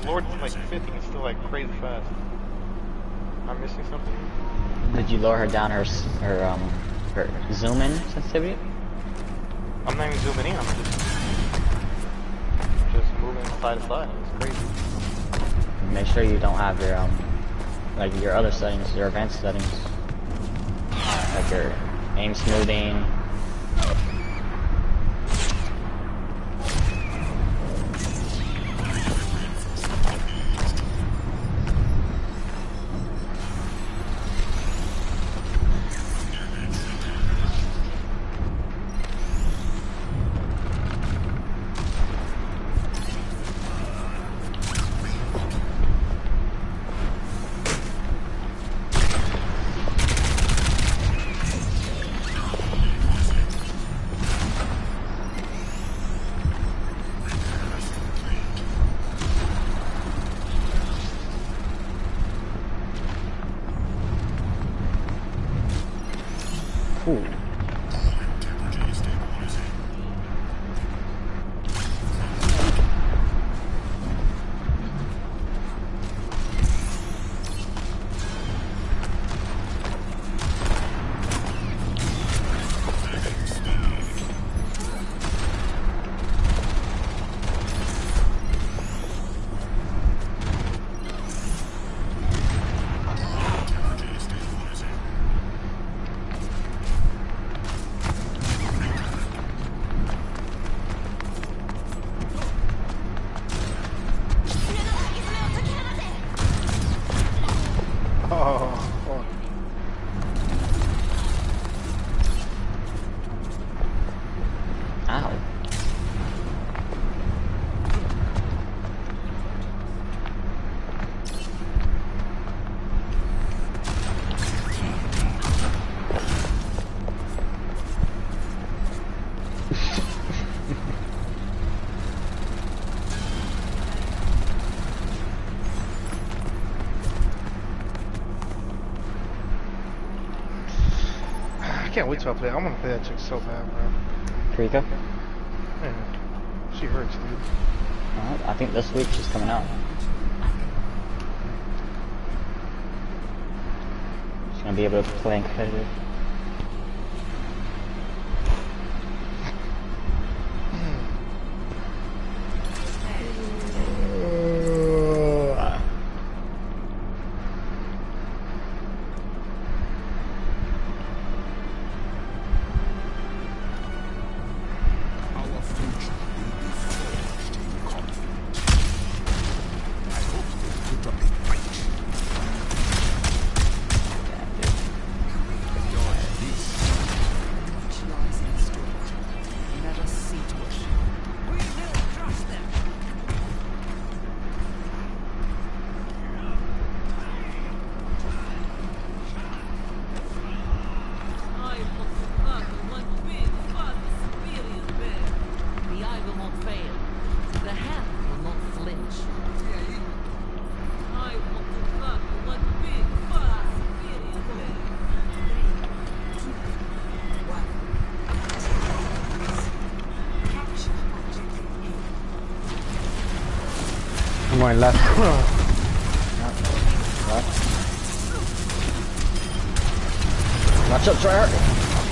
lowered to like 50 and still like crazy fast. I'm missing something. Did you lower her down her zoom in sensitivity? I'm not even zooming in. I'm just moving side to side. It's crazy. Make sure you don't have your like your other settings, your advanced settings, like your aim smoothing. Ooh. I can't wait till I play. I want to play that chick so bad, bro. Krika? Man, she hurts, dude. I think this week she's coming out. She's gonna be able to play in competitive. I'm going left. Watch up, try hard.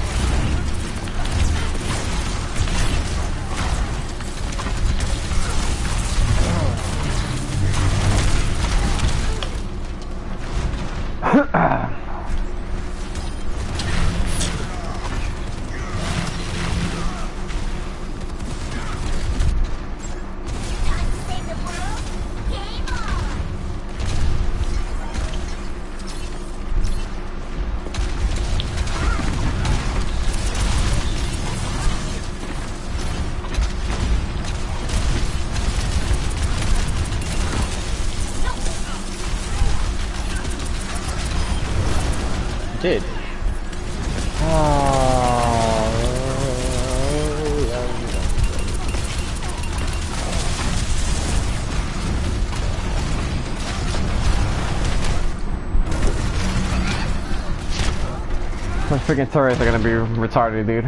Dude. Those freaking turrets are gonna be retarded, dude.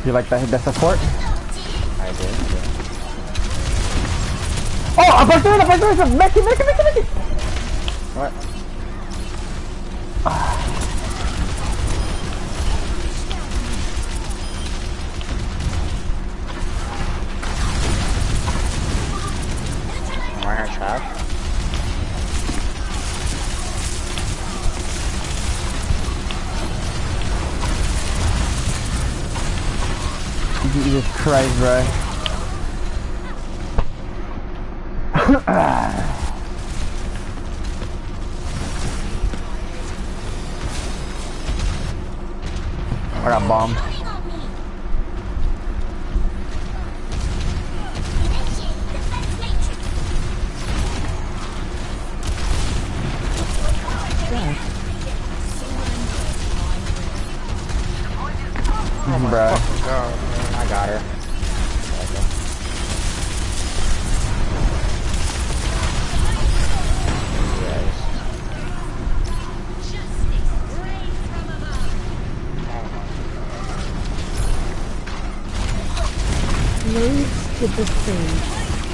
You like the support? I do. Yeah. Oh, aparte, Becky. What? I'm wearing her trap. Jesus Christ, bro. I got bombed. Bruh. Oh, God, man. I got her. Moves to the stage.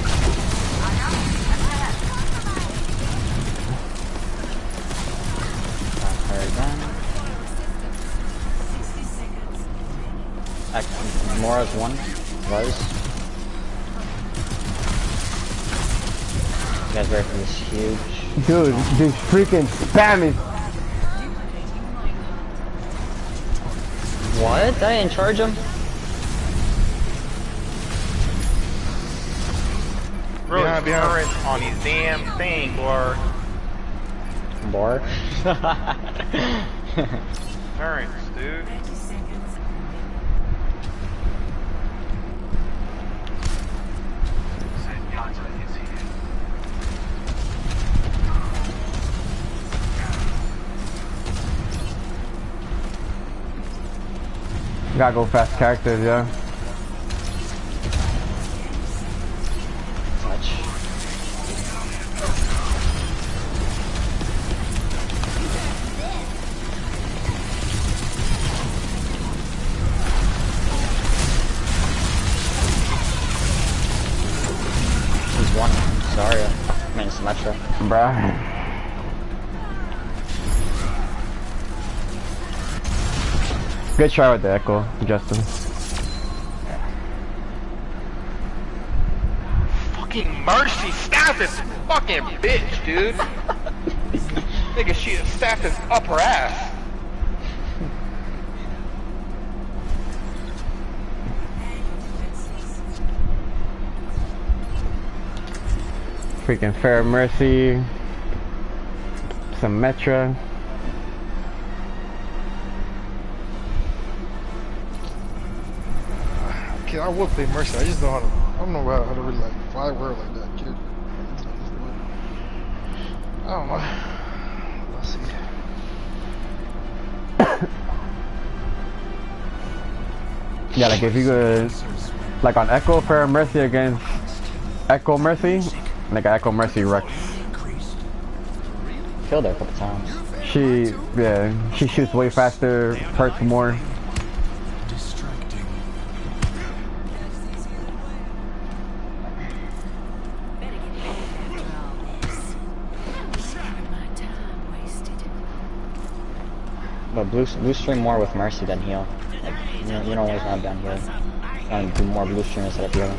Mora's one was. You guys ready for this huge? Dude, this freaking spam is. What? I didn't charge him. Bro, behind on these damn thing, or Bar. turrets, dude. Gotta go fast characters, yeah. Touch. He's one. Sorry. I mean, Symmetra. Bruh. Good try with the echo, Justin. Fucking Mercy, staff this fucking bitch, dude. Nigga, she staff is up her ass. Freaking Fair Mercy. Symmetra. Kid, I would play Mercy. I just don't know how to. I don't know how to really like fly her like that, kid. I don't know. Let's see. Yeah, like if you could, like on Echo Fair Mercy against Echo Mercy, like Echo Mercy wrecks. Killed her a couple times. She shoots way faster, hurts more. But blue stream more with Mercy than heal. Like, you don't always have down heal. You want to do more blue stream instead of healing.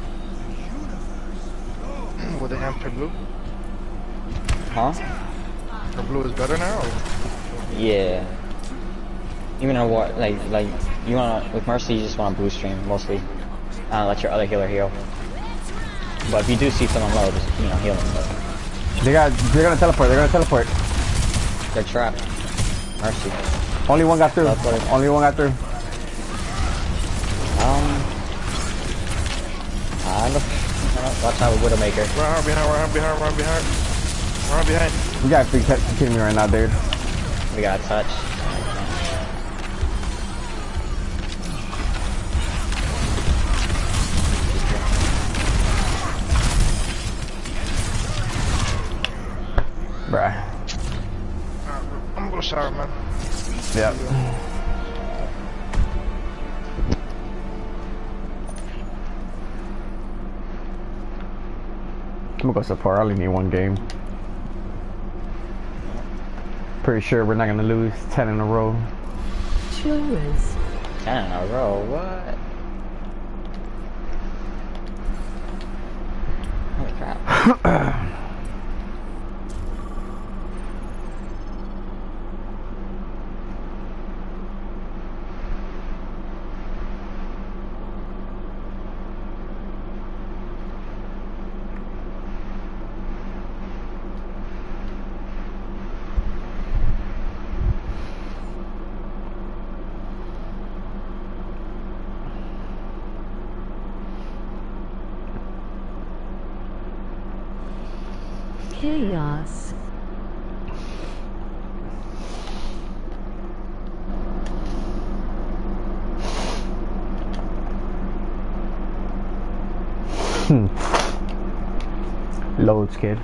Would they have her blue? Huh? Her blue is better now? Or? Yeah. Even though what, like you wanna with Mercy, you just want to blue stream mostly. Let your other healer heal. But if you do see someone low, just heal them. But They're gonna teleport. they're trapped. Mercy. Only one got through. Only one got through. Watch out, Widowmaker. Run behind. You gotta be kidding me right now, dude. We got a touch. Bruh. I'm gonna go shower, man. Yep. I'm gonna go support. I only need one game. Pretty sure we're not gonna lose 10 in a row. Chillers. 10 in a row, what? Holy crap. Chaos. Loads, kid.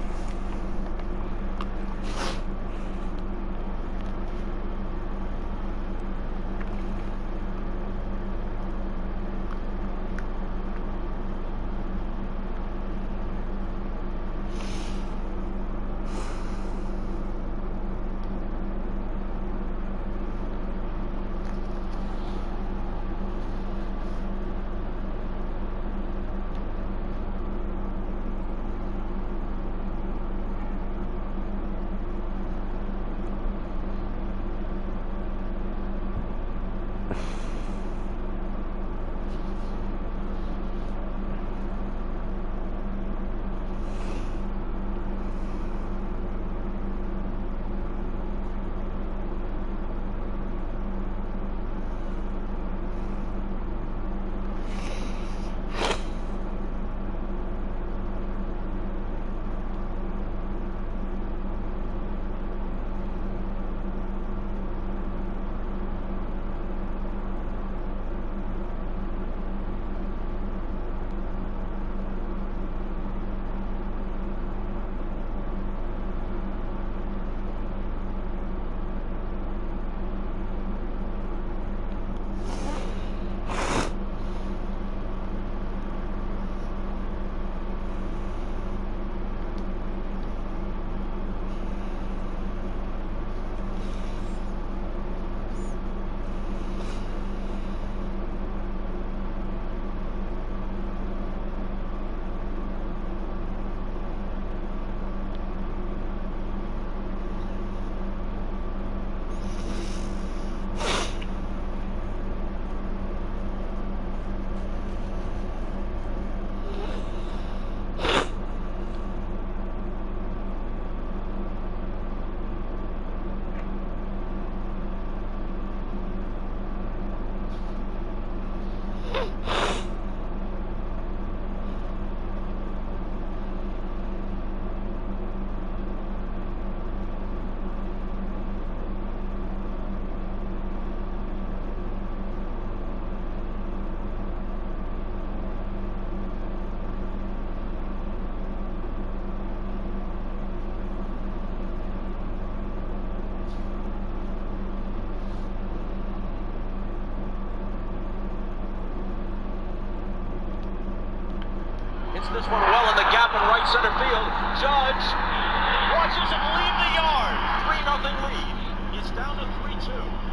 Hits this one well in the gap in right center field. Judge watches it leave the yard. 3-0 lead. It's down to 3-2.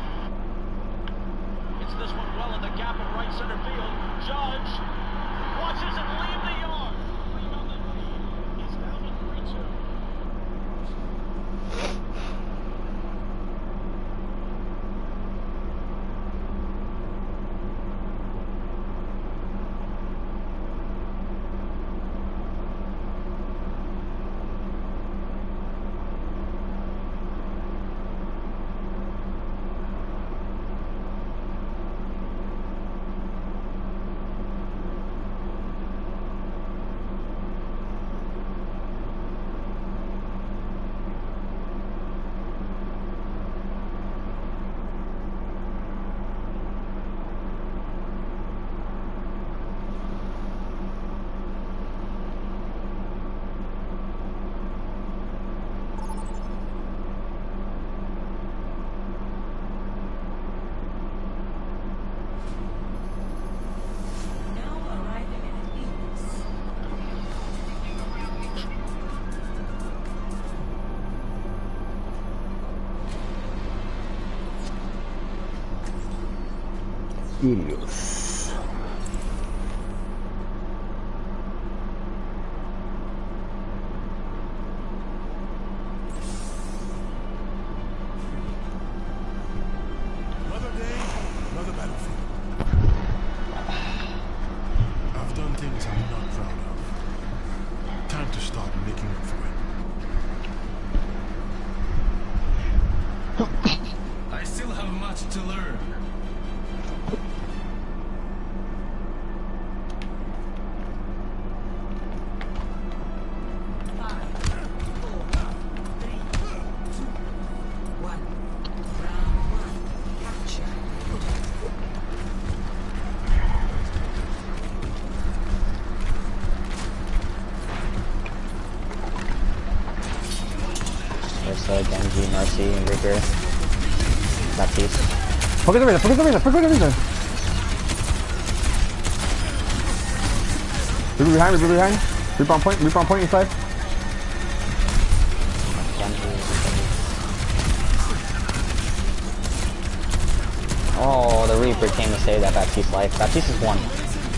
Hits this one well in the gap in right center field. Judge watches it leave the yard. 3-0 lead. It's down to 3-2. Helios. Another day, another battlefield. I've done things I'm not proud of. Time to start making up for it. I still have much to learn. Ursa, Genji, Mercy, and Reaper. Baptiste. Focus the razor, focus the razor, focus the razor. Reaper behind, Reaper behind. Reaper on point inside. Genji. Oh, the Reaper came to save that Baptiste life. Baptiste is one.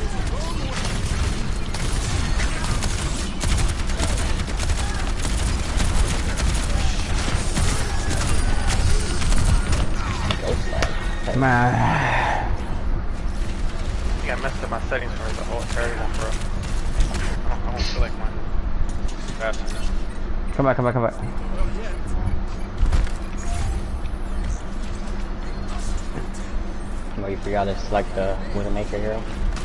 Man. I think I messed up my settings for the whole area, bro. I don't feel like mine. Fast enough. Come back, come back, come back. Well, you forgot to select the Widowmaker hero.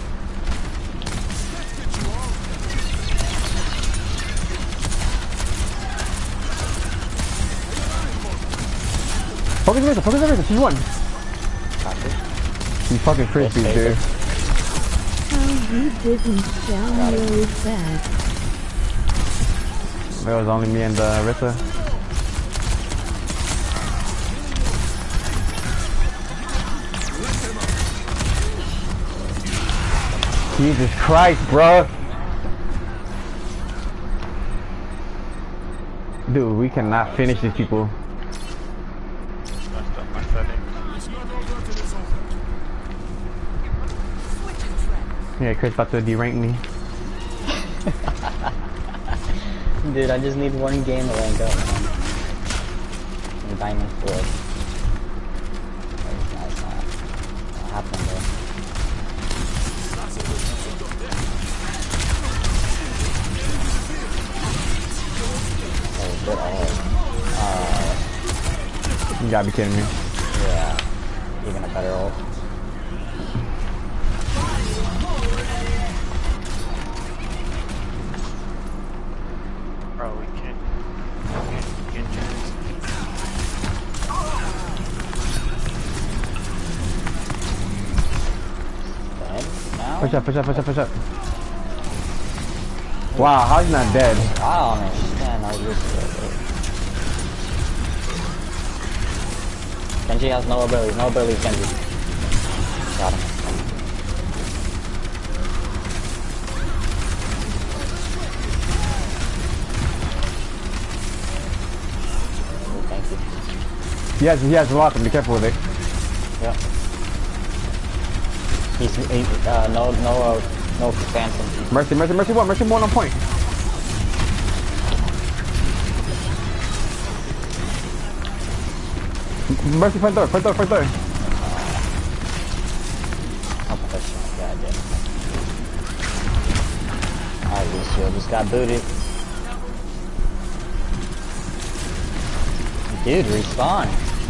Focus the razor, she's one. Copy. You fucking crispy, dude. Oh, you didn't download that. It was only me and Rissa. Jesus Christ, bro. Dude, we cannot finish these people. Messed up my settings. Yeah, Chris about to derank me. Dude, I just need one game to rank up, man. In Diamond 4. That's not happening, bro. Oh, good ult. You gotta be kidding me. Yeah. Even a better ult. Bro, we can't. Dead now? Push up, push up, push up, push up. Wow, how's he not dead? I don't understand how this is. Genji has no abilities. No abilities, Genji. Got him. Oh, thank you. He has a lot, be careful with it. Yep. No phantom. Mercy one on point. Mercy front door. I'll push him. Yeah, I did. Alright, Lucio just got booted. Dude, respawn.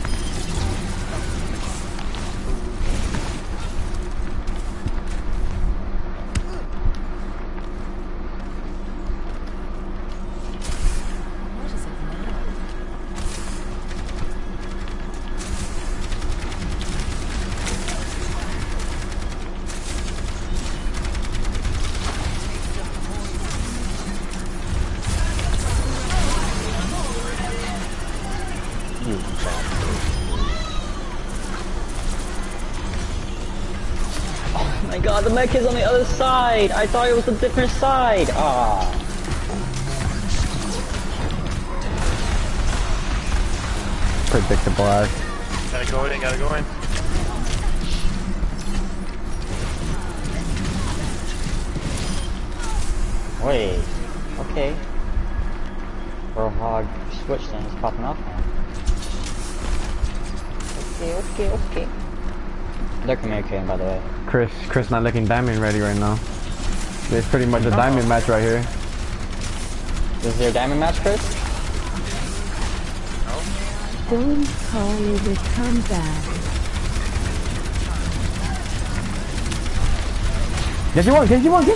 Oh my god, the mech is on the other side! I thought it was a different side! Ah. Predictable ass. Gotta go in. Wait. Okay. Roadhog switch then is popping off now. Okay. They're communicating, by the way. Chris not looking diamond ready right now. It's pretty much a diamond match right here. Is there a diamond match, Chris? Don't call it a comeback. Get you one!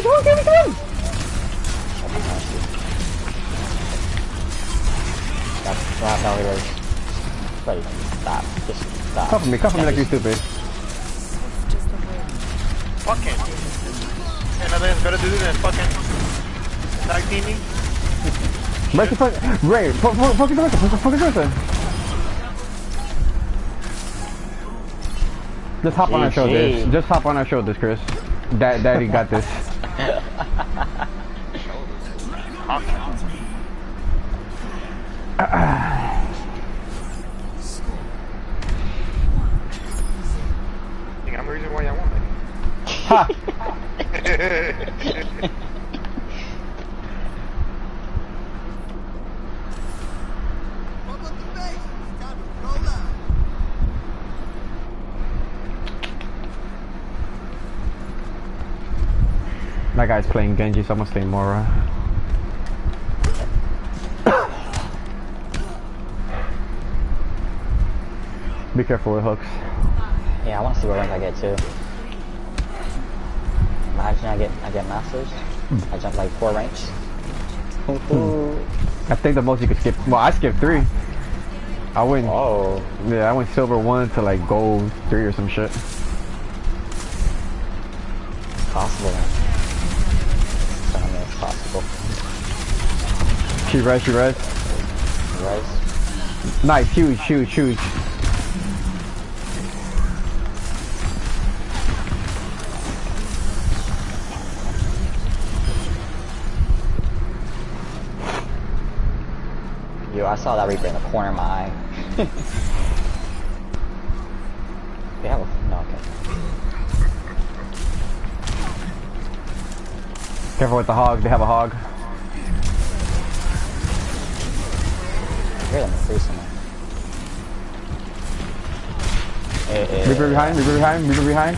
No, he was. Buddy, stop. Just stop. Cuff me like you're stupid. Fucking. And nothing's better to do than fucking tag teaming. Mercy, Ray, focus on it. Just hop on our shoulders. Just hop on our shoulders, Chris. Daddy got this. I think I'm the reason why y'all want me. Ha! That guy's playing Genji, so I'm gonna stay Mora. Be careful with hooks. Yeah, I want to see what rank I get too. Imagine I get masters. I jump like 4 ranks. I think the most you could skip. Well, I skipped 3. I went. Oh. Yeah, I went silver 1 to like gold 3 or some shit. Possible. I mean, it's possible. She res. Right? Nice, huge. Yo, I saw that Reaper in the corner of my eye. They have a... No, okay. Careful with the hog. They have a hog. I hear them free somewhere. Reaper behind.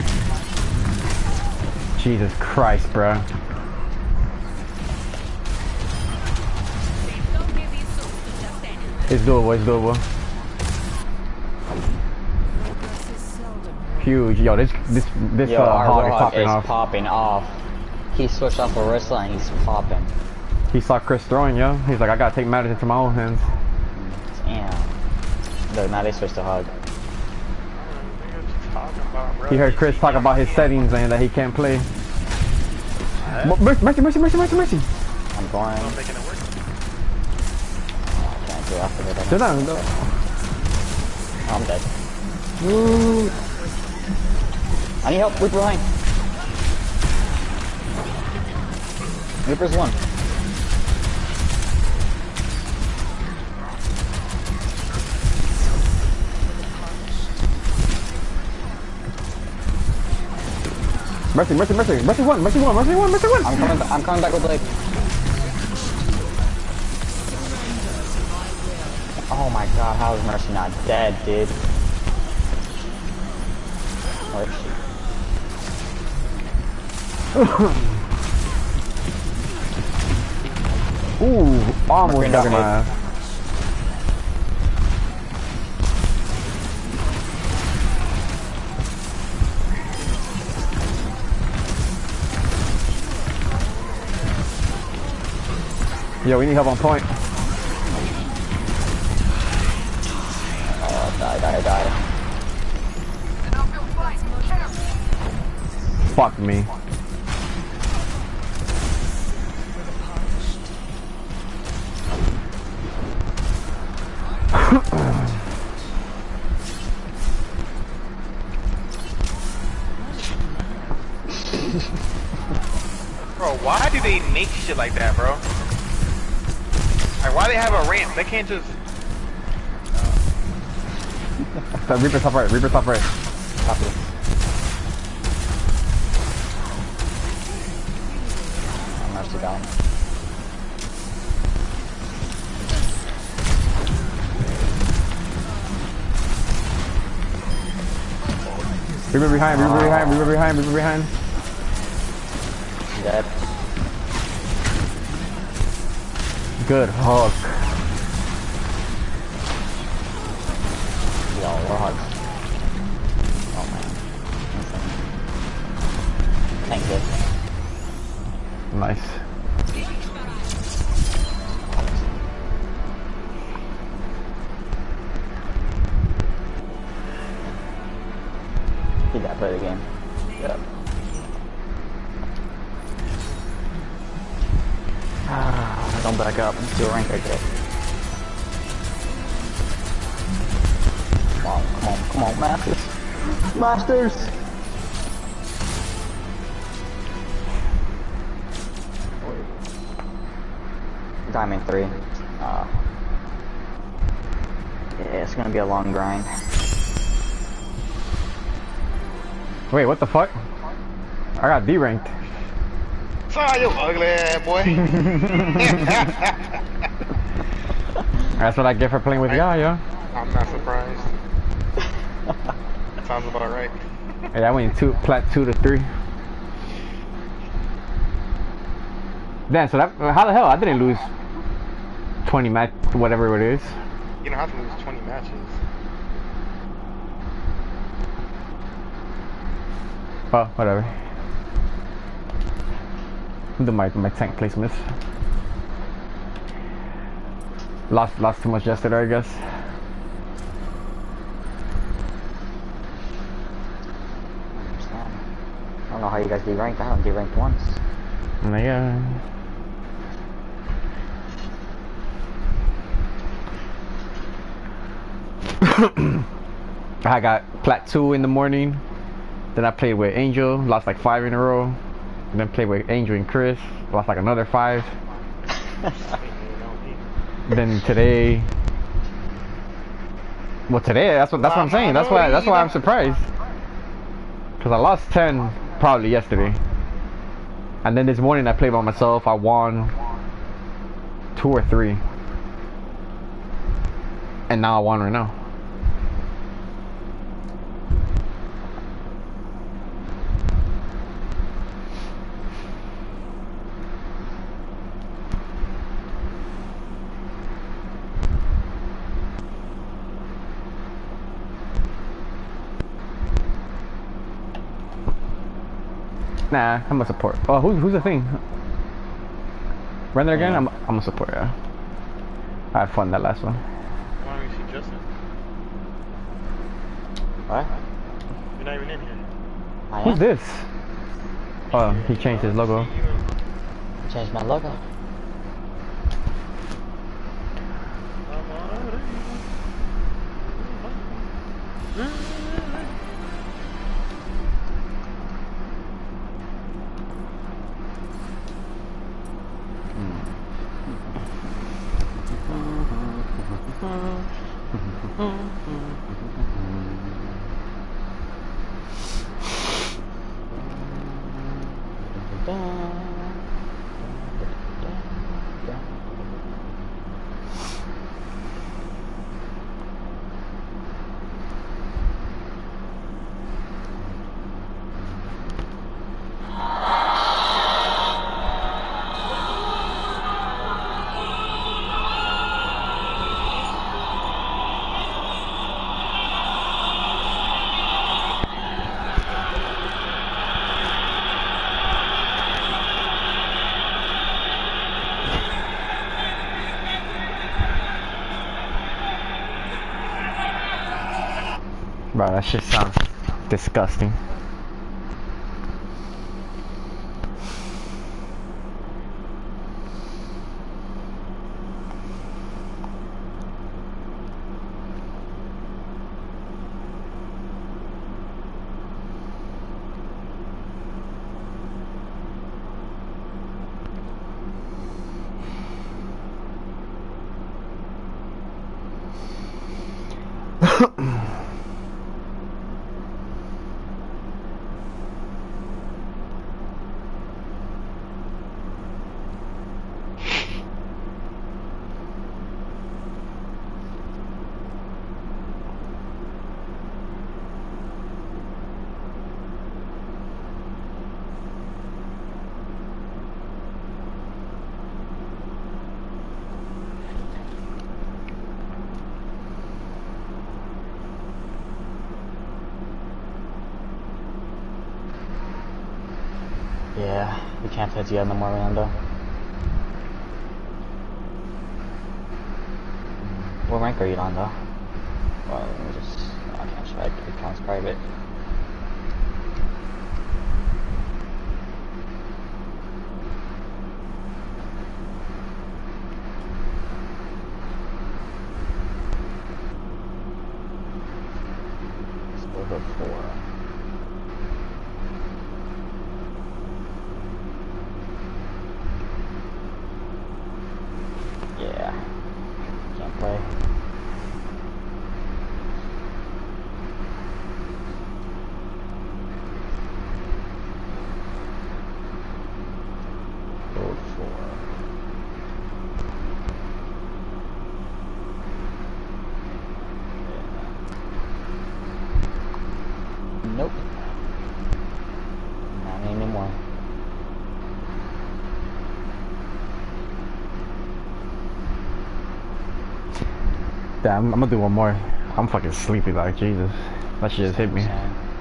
Jesus Christ, bruh. It's doable. Huge. Yo, this our hog is Roadhog popping off. He switched off Orisa and he's popping. He saw Chris throwing, yo. He's like, I gotta take matters into my own hands. Damn. Look, now they switched to hug. He heard Chris talk about his settings and that he can't play. Mercy. I'm going. I'm making it work. Can't do after that. Sit down. Oh, I'm dead. I need help. Reaper behind. Reaper's 1. Mercy one. I'm coming back with Blade. Oh my god, how is Mercy not dead, dude? Where is she? Ooh, almost got my ass. Yo, we need help on point. Oh, die. Fuck me. Bro, why do they make shit like that, bro? Like, why they have a ramp? They can't just... So Reaper top right. Copy. I'm Mercy down. Reaper behind, Reaper behind, Reaper behind, Reaper behind. Dead. Good hook. Yo, Warhawk. Oh man. Thank you. Nice. Did that play the game? Yep. Don't back up. Let's do a rank right there. Come on, Masters. Masters! Diamond 3. Yeah, it's gonna be a long grind. Wait, what the fuck? I got D ranked. Sorry, you ugly ass boy. That's what I get for playing with y'all, yo. I'm not surprised. Sounds about right. Hey, I went plat 2 to 3. Damn, so that, how the hell I didn't lose 20 match, whatever it is. You don't have to lose 20 matches. Oh, whatever. Do my tank placements. Lost too much yesterday, I guess. I don't know how you guys D-ranked. I haven't D-ranked once. Yeah. I got plat 2 in the morning. Then I played with Angel, lost like 5 in a row. And then played with Angel and Chris, lost like another 5. Then today, well today that's what I'm saying. That's why I'm surprised. Cause I lost 10 probably yesterday. And then this morning I played by myself. I won 2 or 3. And now I won right now. Nah, I'm a support. Oh, who's the thing? Render again? I'm a support, yeah. I had fun that last one. Why don't you see Justin? What? You're not even in here. Who's this? Oh, he changed his logo. Changed my logo. Bro, that shit sounds disgusting. Yeah, we can't touch you no more, Orlando. What rank are you on, though? Well, let me just... I can't try it. It counts private. Let's go to 4. Yeah. Can't play. Gold 4. Yeah. Nope. Not anymore. Damn, I'm gonna do one more. I'm fucking sleepy, like, Jesus. That shit just hit me.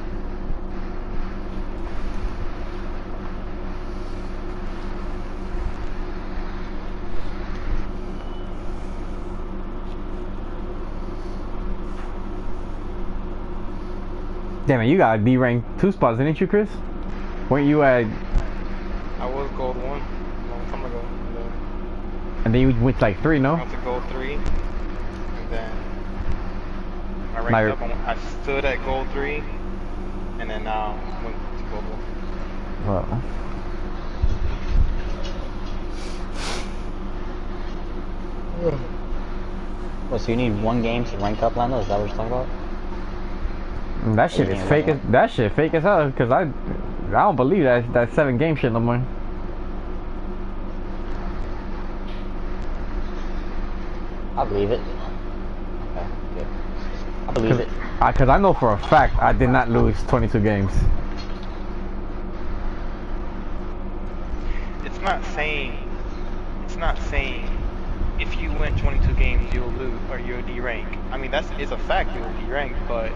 Damn it, you got B rank 2 spots, didn't you, Chris? Weren't you at... I was gold 1 a long time ago. And then you went to like 3, I no? went to gold 3. And then I Now ranked you're- up. I stood at gold 3. And then now went to gold 1. Well, Well, so you need 1 game to rank up, Lando? Is that what you're talking about? that shit is Yeah, fake yeah. as... That shit fake as hell, because I don't believe that 7 game shit no more. I believe it. Okay, good. I believe it. Because I know for a fact I did not lose 22 games. It's not saying if you win 22 games you'll lose or you'll D-rank. I mean it's a fact you'll D-rank, but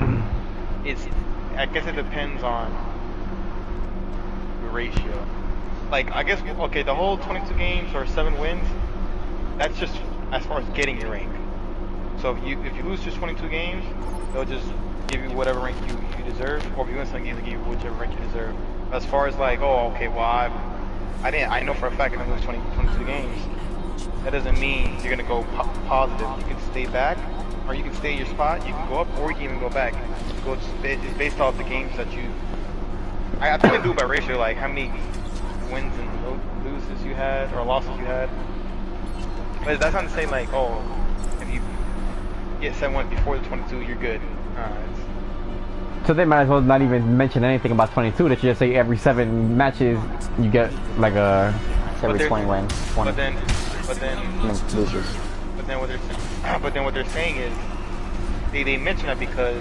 I guess it depends on the ratio. Like I guess okay, the whole 22 games or 7 wins, that's just as far as getting your rank. So if you lose just 22 games, they'll just give you whatever rank you deserve, or if you win some games, they'll give you whichever rank you deserve. As far as like, oh, okay, well I know for a fact I didn't lose 22 games. That doesn't mean you're gonna go positive. You can stay back, or you can stay in your spot. You can go up, or you can even go back. It's based off the games that you. I think they do it by ratio, like how many wins and loses you had, or losses you had. But that's not to say like, oh, if you get 7-1 before the 22, you're good. So they might as well not even mention anything about 22. They should just say every 7 matches you get like a... It's every 20 wins. 20 But then losers. But then what they're saying is they mention that because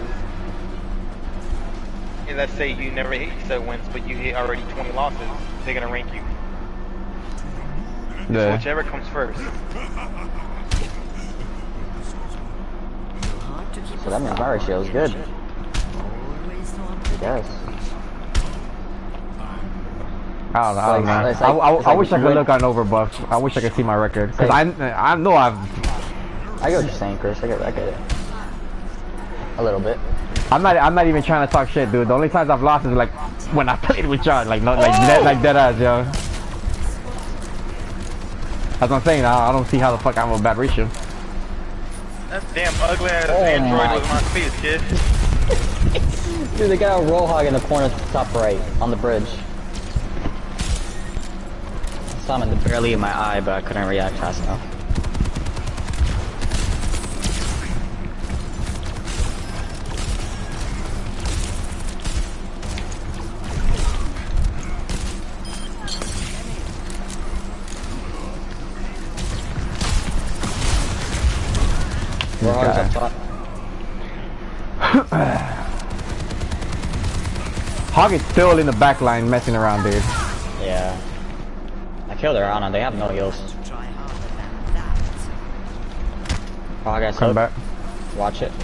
let's say you never hit 7 wins, but you hit already 20 losses, they're gonna rank you. So Yeah. whichever comes first. So that means my ratio is good. I guess. I don't know. It's I like wish I you could win- look on Overbuff. I wish I could see my record. Because I know I've... I get what you're saying, Chris. I get it. A little bit. I'm not even trying to talk shit, dude. The only times I've lost is like when I played with y'all. Like, not, like dead ass, yo. That's what I'm saying. I don't see how the fuck I have a bad ratio. That damn ugly ass Oh Android my. was my face, kid. Dude, they got a roll hog in the corner top right, on the bridge. I saw him barely in my eye, but I couldn't react fast enough. Roll hog's up top. Hog is still in the back line messing around, dude. Yeah. I killed her, Ana. They have no heals. Hog has Come hook. back. Watch it.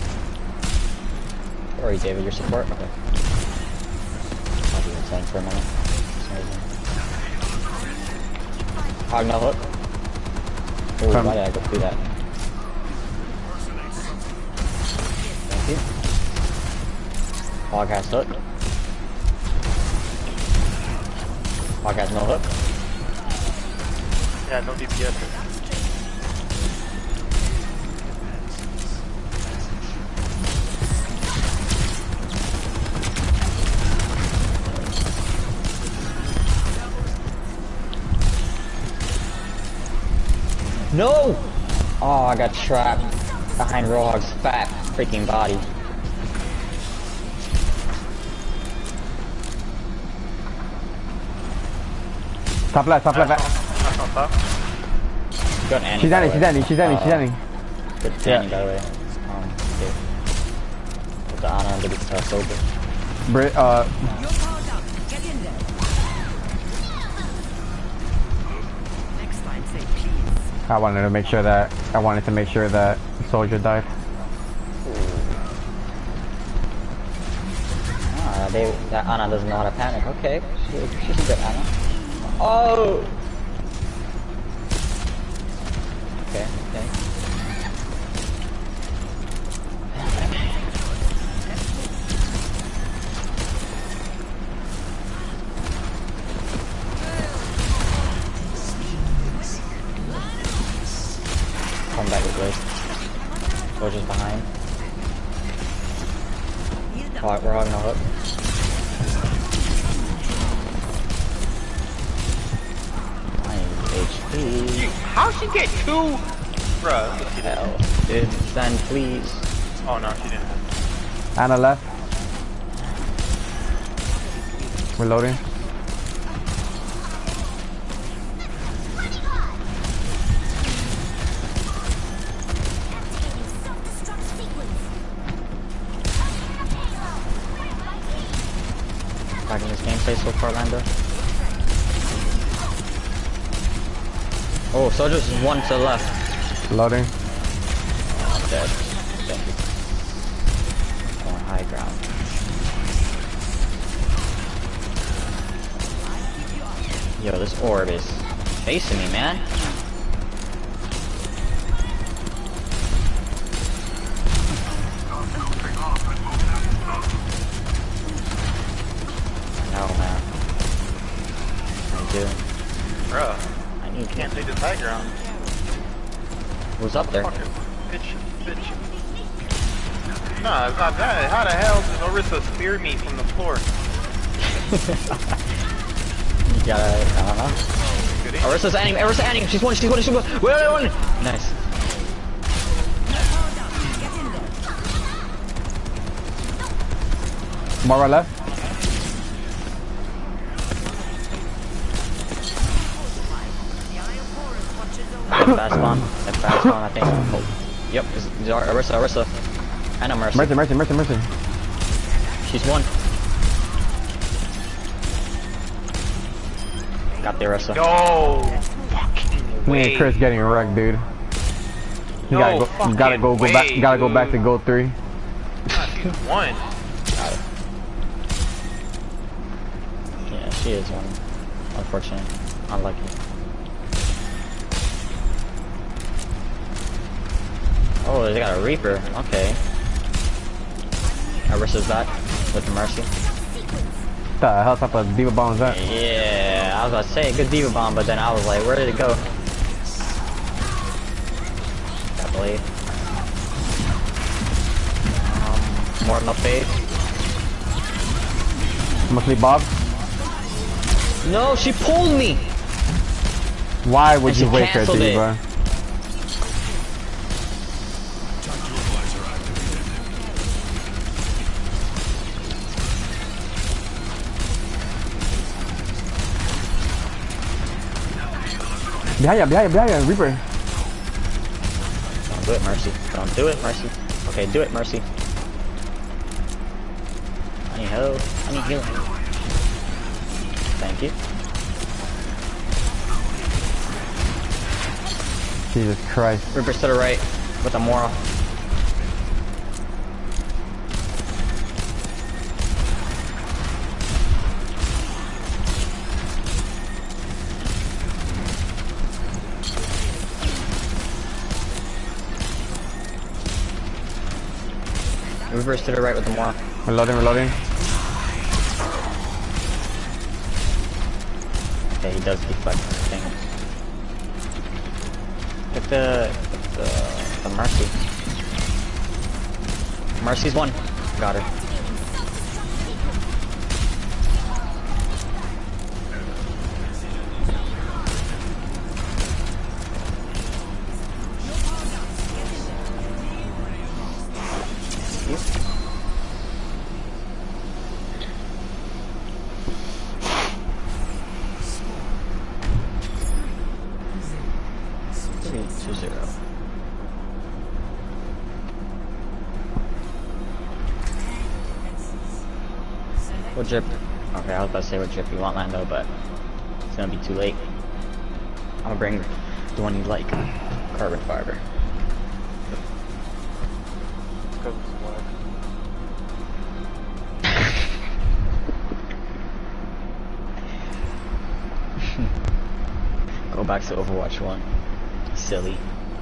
Sorry, David, your support? Okay. I'll be in tank for a minute. For some reason. Hog no hook. Ooh, Come. why did I go through that? Thank you. Hog has hook. Hog has no hook. Yeah, no DPS. No! Oh, I got trapped behind Rohog's fat freaking body. Top left, top left. That's on top. Good Annie. She's by the ending, she's way. ending, she's ending, she's ending. Good Annie, by the way. Okay. With the honor of the soldier. Brit, I wanted to make sure that soldier died. Ah, that Anna doesn't know how to panic. Okay, she's a good Anna. Oh! Okay, okay. Come back with Blaze. Soldier's behind. We're hogging no hook. HP. How'd she get 2? Bruh. Hell, dude, stand please. Oh no, she didn't. Anna left. Reloading. Back in this gameplay so far, Lando. Oh, Soldier's one to the left. Loading. Oh, I'm dead. Thank you. On high ground. Yo, this orb is chasing me, man. No, man. I do. Bruh. I need You can't take this high ground. Who's up there? Fucker. Bitch. Nah, it's not that. How the hell did Orisa spear me from the floor? You gotta, I don't know. Goody. Orisa's aiming, she's one. Wait. Nice. Mara left. Fast spawn, I think. Oh. Yep, it's Orisa. And a Mercy. Mercy. She's one. Got the Orisa. No fucking Me way. and Chris getting wrecked, dude. You No gotta go fucking back. way, You gotta go back to dude. gold 3. Nah, she's one. Got it. Yeah, she is one. Unfortunate. Unlucky. Oh, they got a Reaper. Okay. Orisa's back with the Mercy. The hell type of diva bomb is that? Yeah, I was about to say good diva bomb, but then I was like, where did it go? Got blade. More in the face. Mostly Bob. No, she pulled me. Why would And you she wake her, canceled it. diva? Behind ya, Reaper. Don't do it, Mercy. Don't do it, Mercy. Okay, do it, Mercy. I need help. I need healing. Thank you. Jesus Christ. Reaper's to the right with a Mora. Reverse to the right with the more. Reloading, reloading. Okay, he does deflect things. Get the Mercy. Mercy's one. Got her. What drip? Okay, I was about to say what drip you want, Lando, but it's gonna be too late. I'm gonna bring the one you like, carbon fiber. Because it's black. Go back to Overwatch 1. Silly.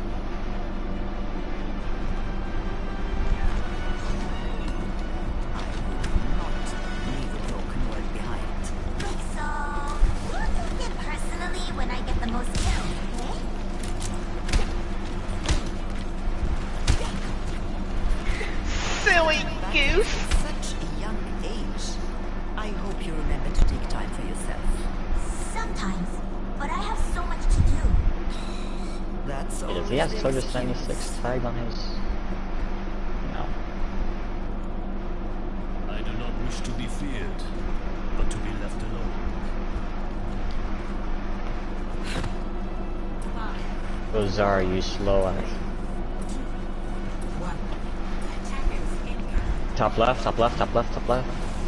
He has Soldier 76 tag on his... No. I do not wish to be feared, but to be left alone. Go Zara, you slow ass. Top left, top left, top left, top left.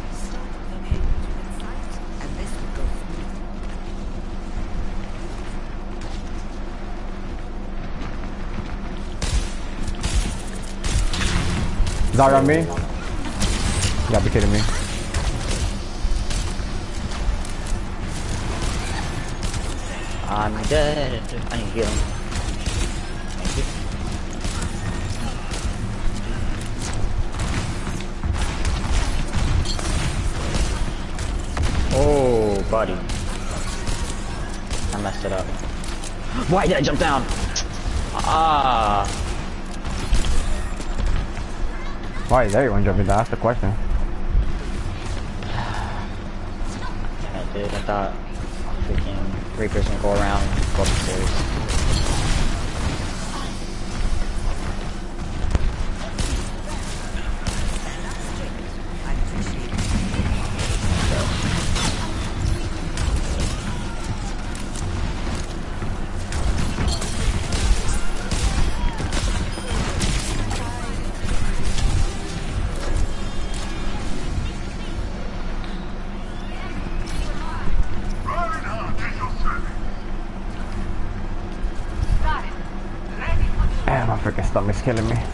Dog on me? You gotta be kidding me. I'm dead. I need to heal him. Thank you. Oh, buddy. I messed it up. Why did I jump down? Ah. Why is everyone jumping down? That's the question. I did. I thought freaking Reaper's gonna go around and go upstairs. Damn, my freaking stomach's killing me.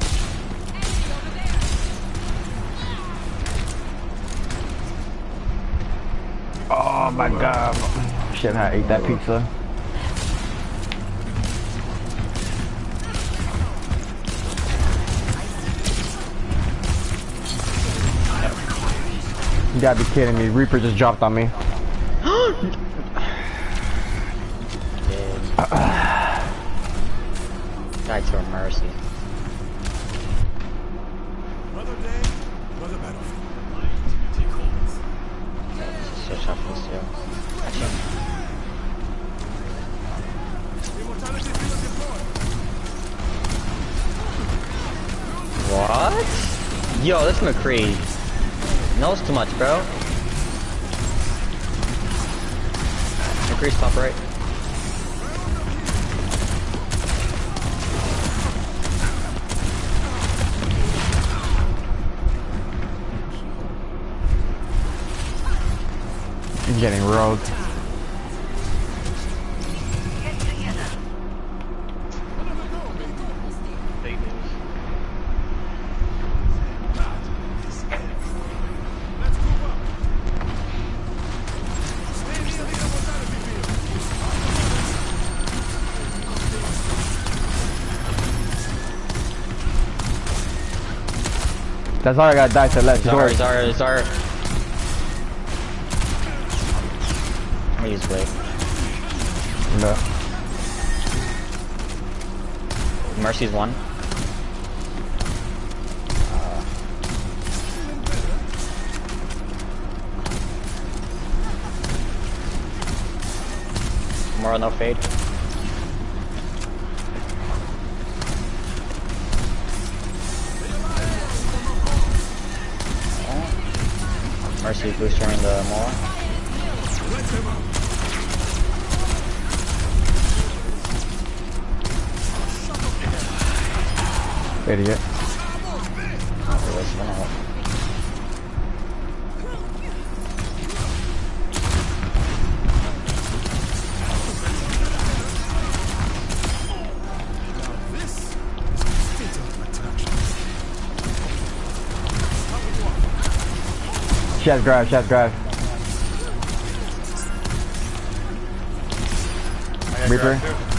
Oh my god. Shit, I ate that pizza. You gotta be kidding me. Reaper just dropped on me. Died to a Mercy. Another day, another battlefield. Switch off this too. Actually. Immortality field deployed. What? Yo, this McCree knows too much, bro. McCree's top right. He's getting rolled. Fake news. Let's move up. Stay near the immortality field. That's all I got. Die to left. Zara. I'm gonna use Blade. No. Mercy's one. More no fade. Mercy boostering the Mola. Idiot. She has grab, Reaper.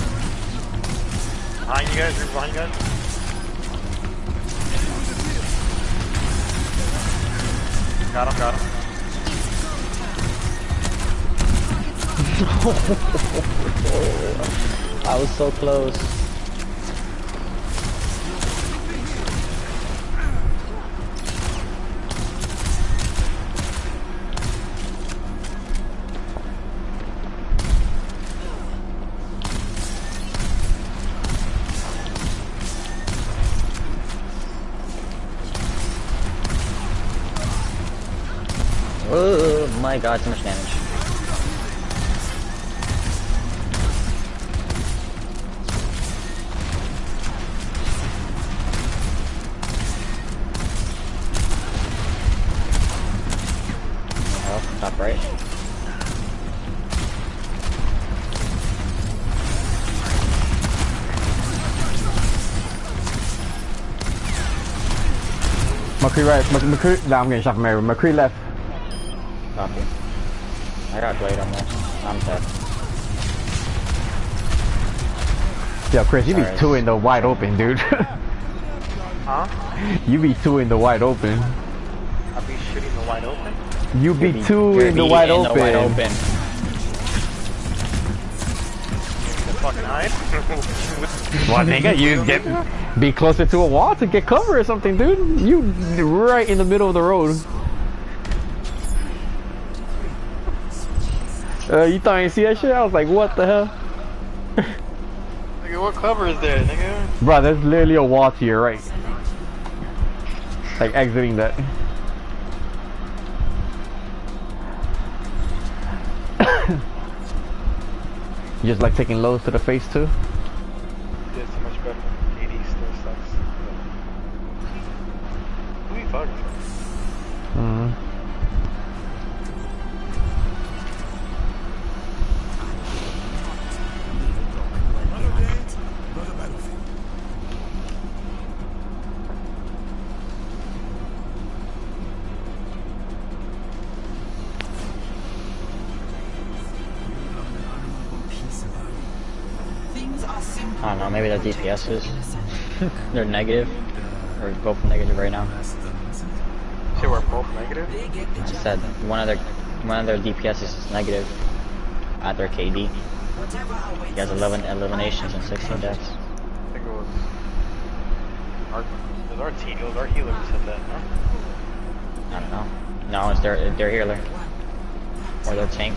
Behind you guys, Reaper behind you guys. Got him. I was so close. Oh my god, so much damage. Oh, top right. McCree right. McCree. Nah, I'm getting shot from everywhere. McCree left. Copy. I got Blade on this. I'm dead. Yo, Chris, you be Alright. two in the wide open, dude. Huh? You be two in the wide open. I'll be shooting the wide open. You be two You're in the be wide in open. the wide open. The fucking hide. Well, nigga, you be closer to a wall to get cover or something, dude. You right in the middle of the road. You thought I didn't see that shit? I was like, what the hell? Nigga, what cover is there, nigga? Bro, there's literally a wall to your right. Like exiting that. You just like taking lows to the face too? Yeah, so much better. AD still sucks. Who are you talking about? Mm-hmm. I don't know, maybe the DPS is. They're negative. Or both negative right now. Shit, we're both negative? I said one of their DPS is negative at their KD. He has 11 eliminations and 16 deaths. I think it was our team, it was our healer who said that, huh? I don't know. No, it's their healer. Or their tank.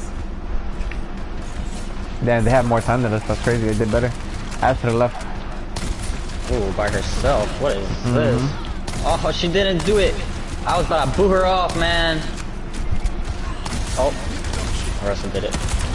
Damn, they have more time than us. That's crazy. They did better. Ash to the left. Ooh, by herself. What is this? Oh, she didn't do it. I was about to boo her off, man. Oh, Russell did it.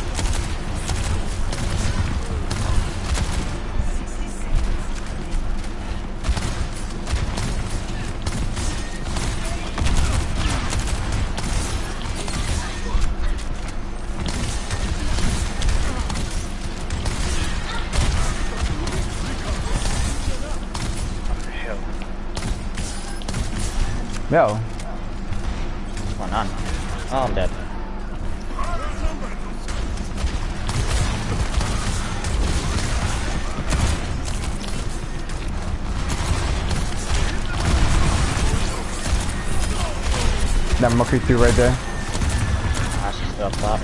Yo. What's going on? Oh, I'm dead. That Mercury 2 right there. Ash is still up top.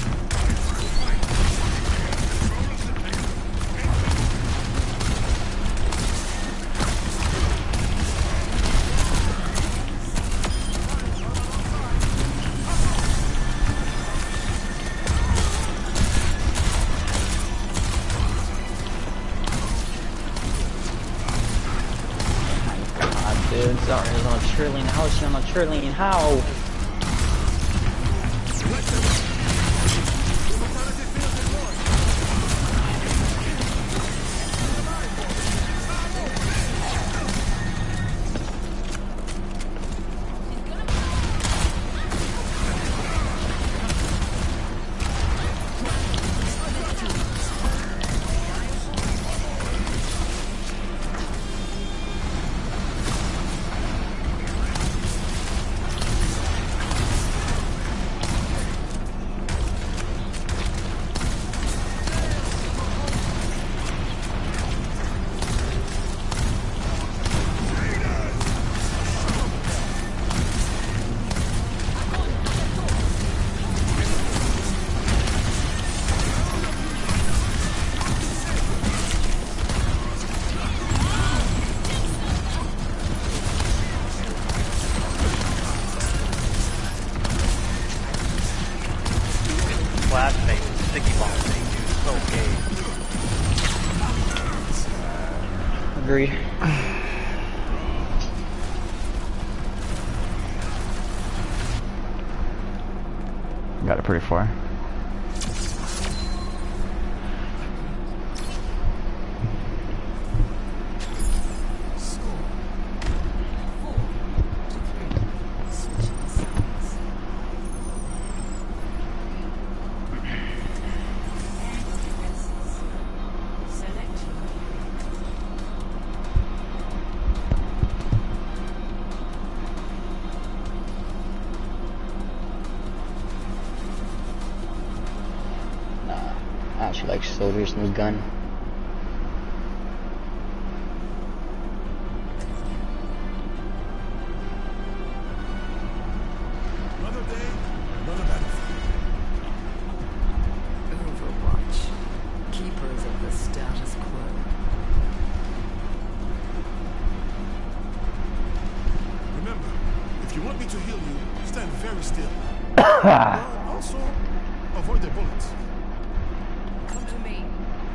Dude, Zarya's on a trillion. How is she on a trillion? How? Flash thing, sticky bomb thing, dude. So gay. Agreed. Got it pretty far. I actually like Soldier's new gun. Another day, another battlefield. Overwatch. Keepers of the status quo. Remember, if you want me to heal you, stand very still. But also, avoid the bullets. Come to me.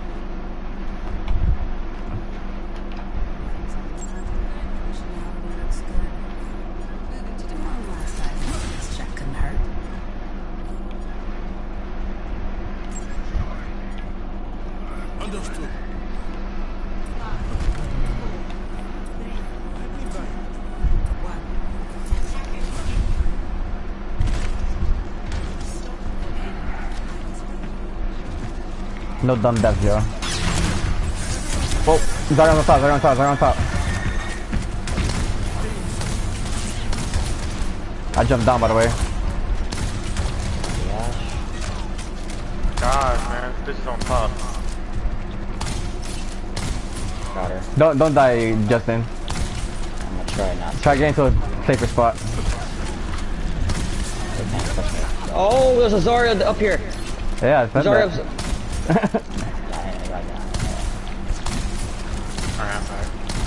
Moving to demand last time. This check couldn't hurt. Understood. No dumb death, yo. Whoa, Zarya on top, Zarya on top, Zarya on top. I jumped down, by the way. God, man, this is on top. Got her. Don't die, Justin. I'm gonna try not to. Try getting to a safer spot. They can't touch me. Oh, there's a Zarya up here. Yeah, it's Zarya. that. Alright, I'm back.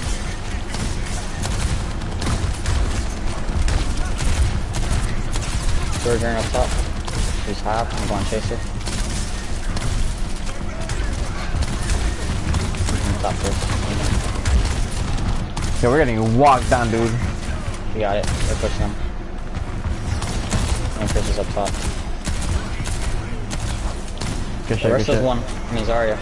Burger up top. She's half. I'm going to chase her. I'm top first. Yeah, we're getting walked down, dude. We got it. We're pushing him. And Chris is up top. Good The shit, rest good is shit. one. I mean Zarya.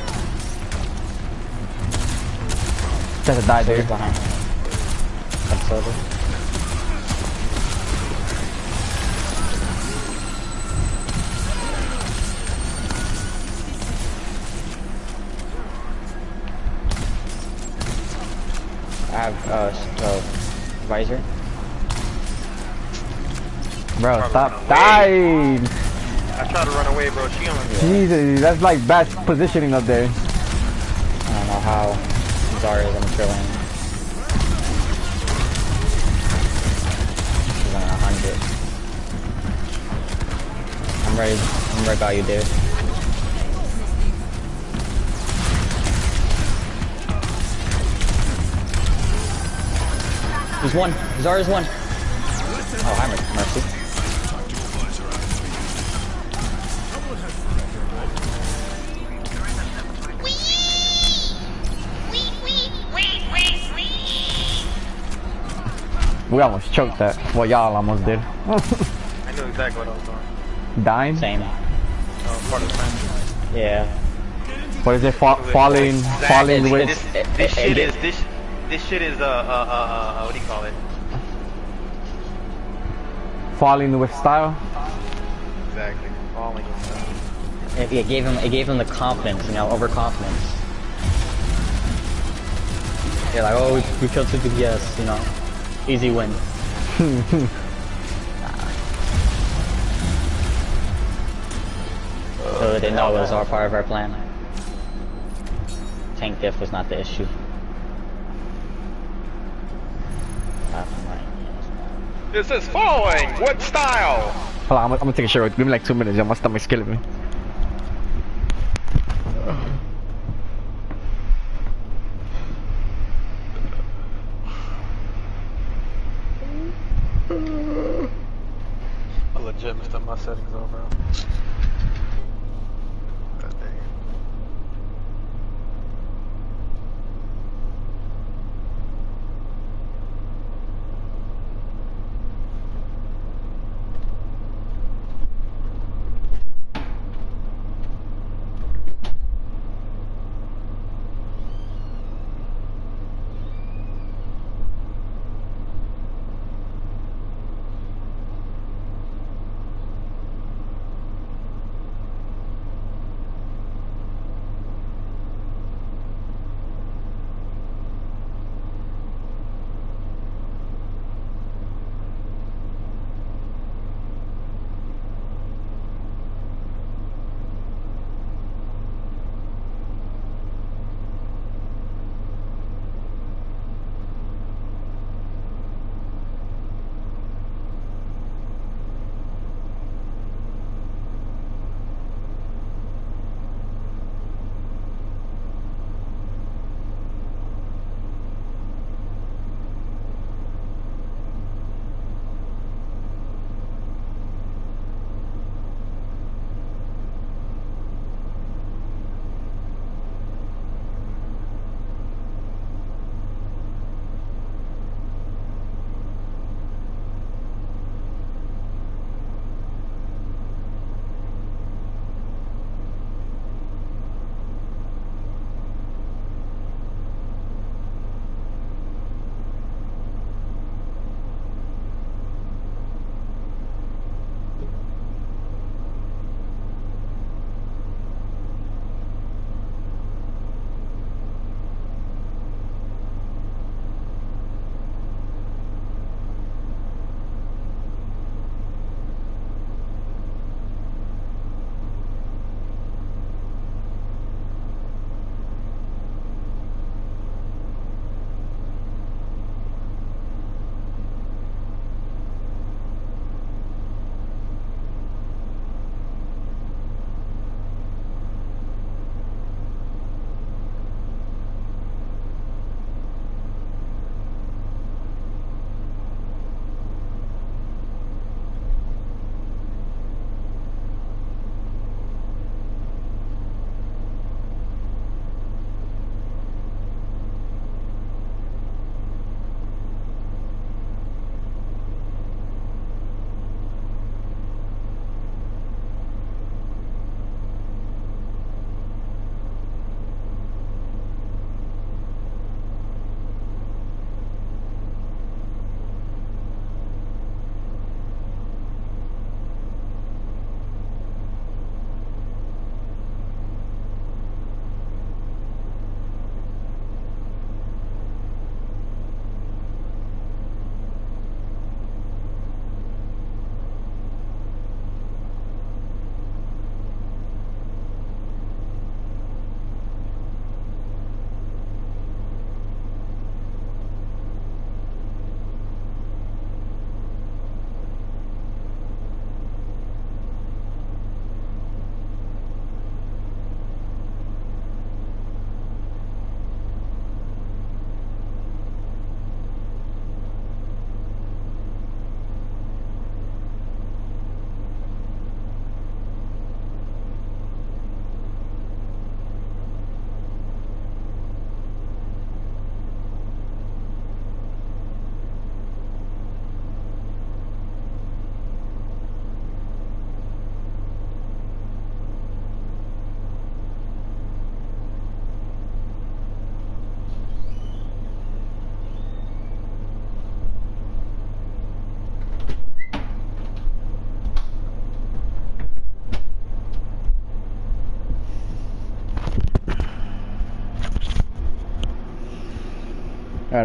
Just to die, Soldier's dude. behind. That's Soldier. I have visor. Bro, Probably stop run dying! I tried to run away, bro. She on me. Jesus, that's like bad positioning up there. I don't know how Zarya's in a trillion. She's on 100. I'm right by you, dude. There's one. Zara's one. Oh, hi, Mercy. We almost choked that. Well, y'all almost did. I knew exactly what I was doing. Dying? Same. Part of the time. Yeah. What is it? Falling with... This shit is what do you call it? Falling with style? Exactly. Falling with style. It gave him the confidence, you know, overconfidence. You're like, oh, we killed 2 DPS, you know. Easy win. So they didn't know it was all part of our plan. Tank diff was not the issue. This is falling with style. Hold on, I'm gonna take a shower. Give me like 2 minutes. My stomach's killing me. I legit messed up my settings over. God dang it.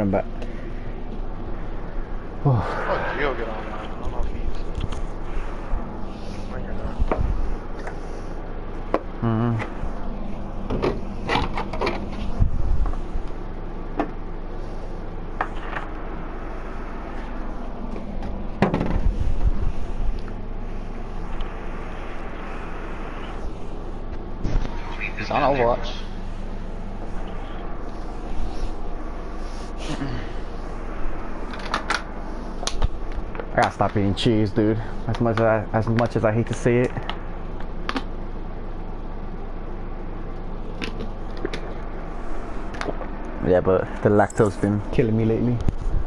coming back. Oh, Gio get online. I don't know if he's when you're there. He's on Overwatch. I gotta stop eating cheese, dude. As much as I hate to see it. Yeah, but the lactose been killing me lately.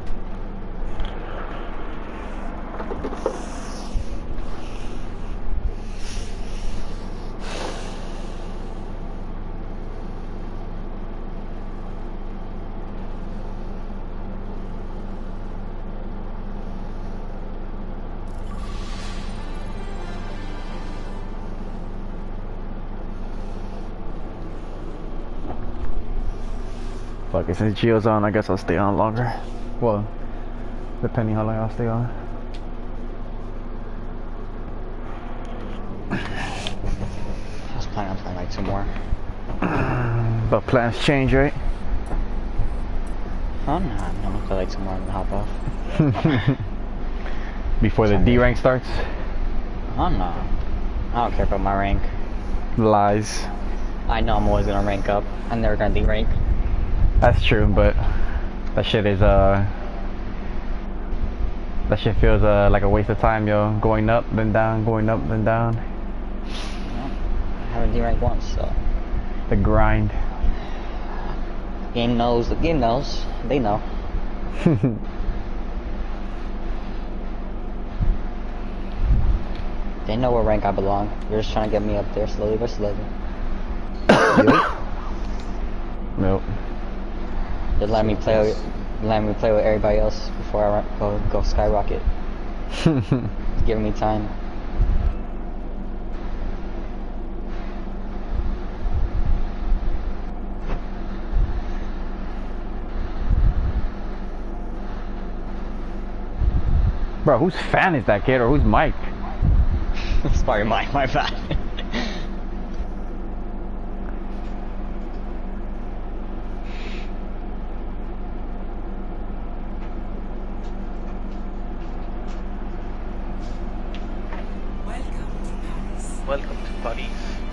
Fuck it, since Gio's on, I guess I'll stay on longer. Well, depending how long I'll stay on. I was planning on playing like 2 more. But plans change, right? Oh no, I'm gonna play like 2 more and then hop off. Before the D rank starts? Oh no. I don't care about my rank. Lies. I know I'm always gonna rank up. I'm never gonna D-rank. That's true, but that shit is that shit feels like a waste of time, yo. Going up, then down, going up, then down. I haven't D-ranked once, so. The grind. Game knows, the game knows. They know. They know what rank I belong. You're just trying to get me up there slowly but slowly. Nope. They're letting me play with everybody else before I go skyrocket. It's giving me time. Bro, whose fan is that kid, or whose mic? It's probably my bad. Welcome to Paris.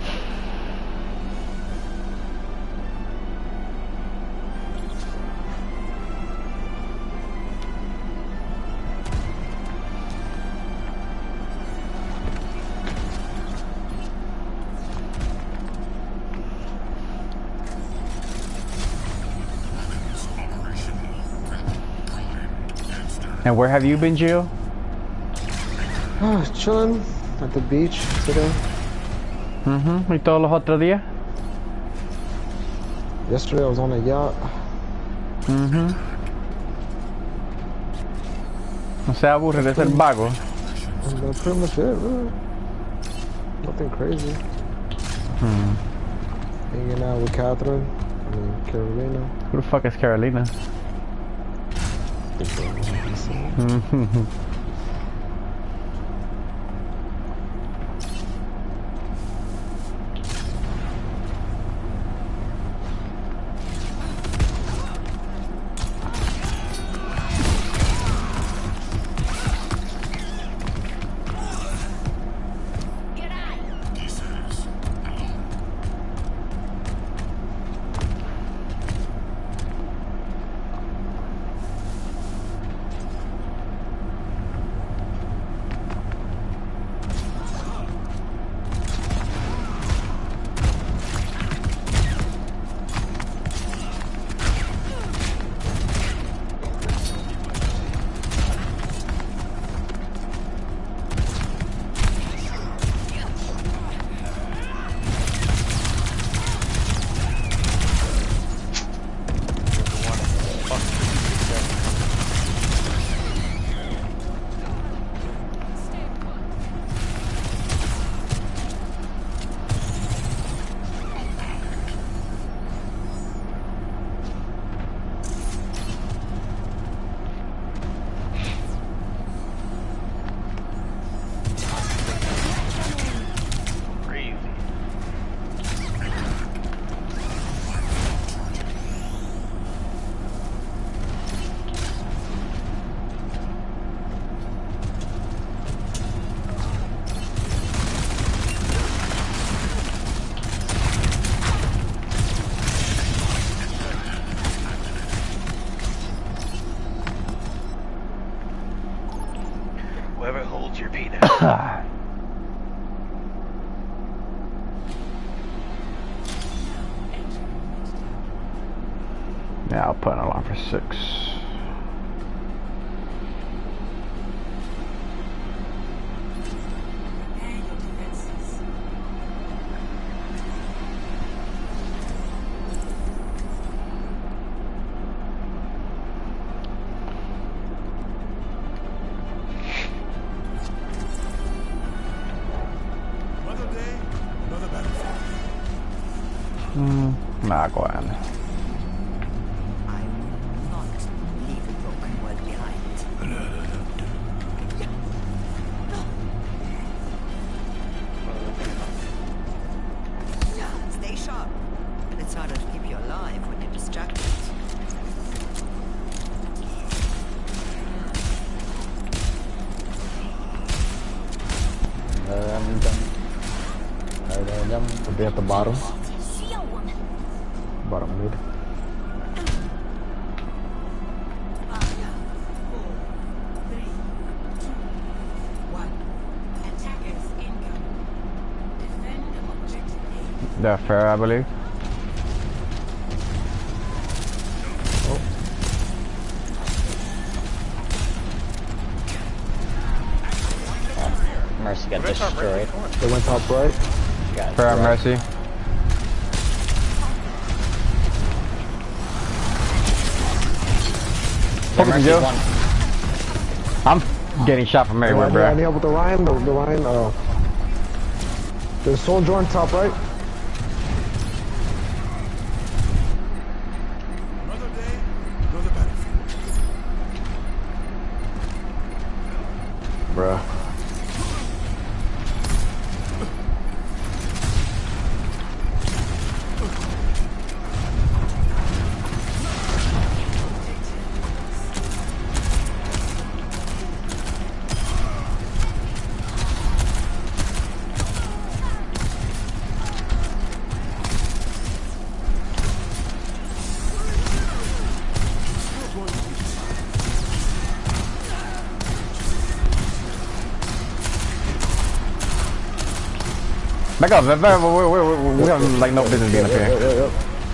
And where have you been, Gio? Chilling at the beach today. ¿Y todos los otros días? Yesterday I was on a yacht. No se aburre de ser vago. And that's pretty much it, really. Nothing crazy. Hanging out with Catherine and Carolina. Who the fuck is Carolina? What's your penis? Yeah, I'll put an alarm for 6. Another day, another battlefield. Nah, go ahead. I will not leave a broken world behind. Stay sharp. It's harder to keep you alive when you're distracted. Are they at the bottom? Bottom mid. They're fair, I believe. Mercy got destroyed. They went top right. Got Fair destroyed. Mercy. Yeah, Focus on Mercy's Joe. one. I'm getting shot from everywhere, Any bro. help with the Ryan? The Ryan? Oh. There's soldier on top right. Another day, another battlefield. Bruh. Back up, we have like no business being up here. Yep.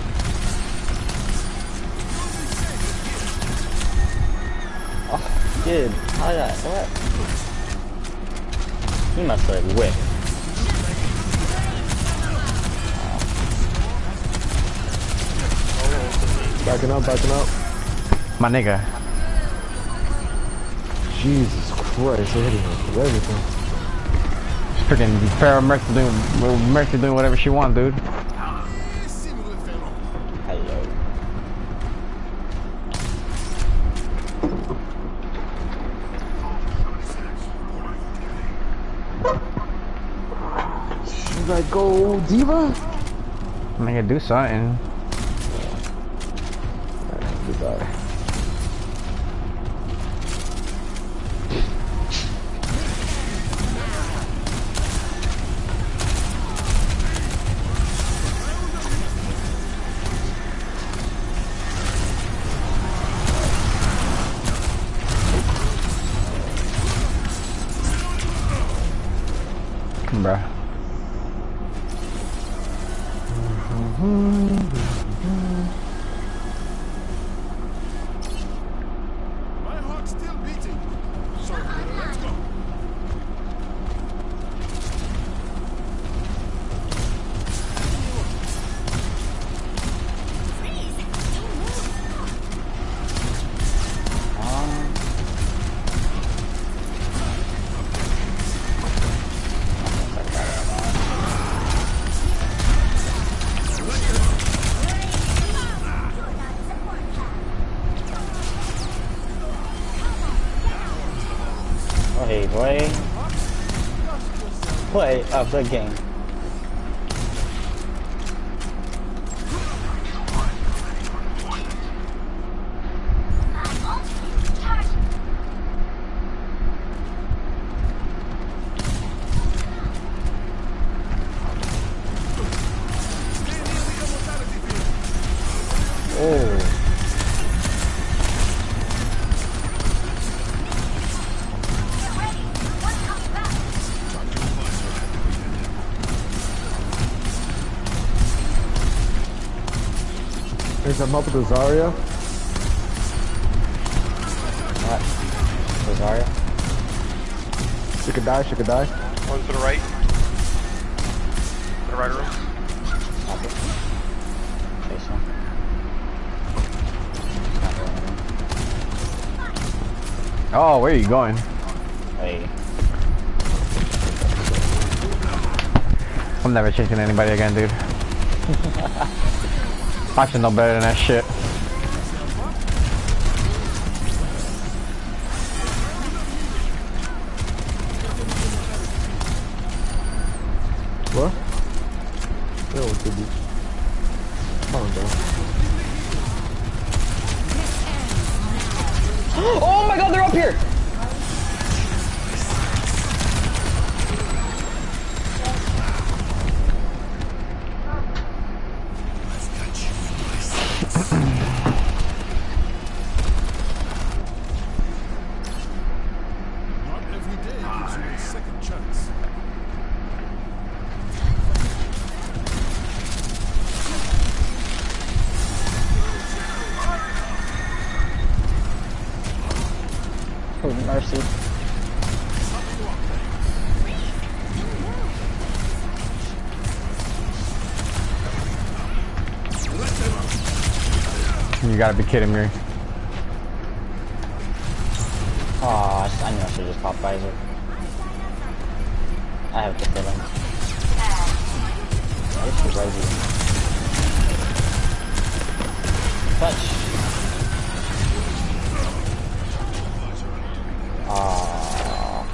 Dude, how did that? What? He must have whipped. Backing up, backing up. My nigga. Jesus Christ, they're hitting us with everything. Freaking Farrah Mercy doing whatever she wants, dude. Hello. Should I go Diva? Nigga, do something. We die. Bruh. My heart's still beating. So let's go. Hey, boy. Play of the game. Oh. need some help with the Zarya. What? Rosario? She could die, she could die. One to the right. To the right room. Copy. Okay, so. Oh, where are you going? Hey. I'm never chasing anybody again, dude. I should know better than that shit. What? Yeah, what did you? Come on, bro. Oh my god, they're up here! Not every day gives you a second chance. Oh, mercy. You gotta be kidding me. Aw, I knew I should just pop Visor. I have to kill him. I just should res you. Touch. Aww.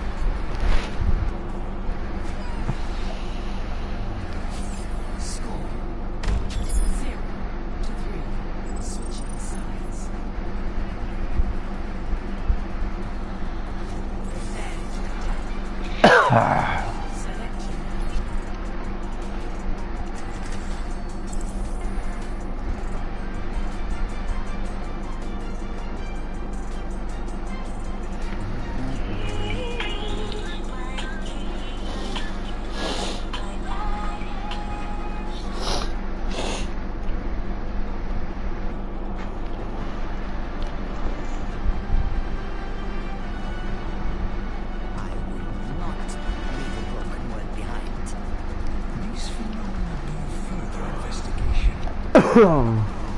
I will not leave a broken word behind. These phenomena bear further investigation.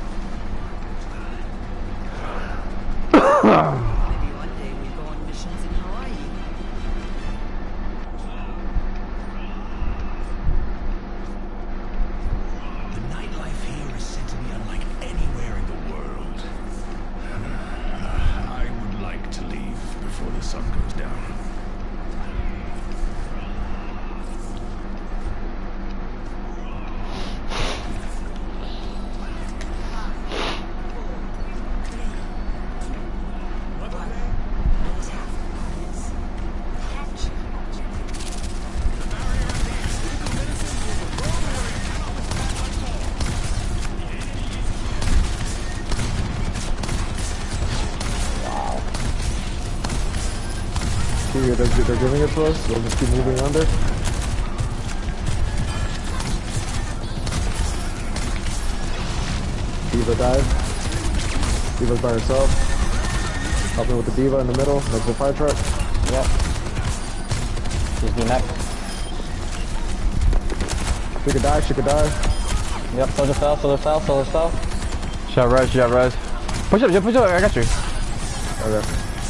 Maybe one day we go on missions in Hawaii. The nightlife here is said to be unlike anywhere in the world. I would like to leave before the sun goes down. See, they're giving it to us. We'll just keep moving under. Diva dive. Diva's by herself. Helping with the Diva in the middle. Next to the fire truck. Yep. She's DMAC. She could die, she could die. Yep, soldier fell, soldier fell, soldier fell. Shot res, shot res. Push up, I got you. Okay.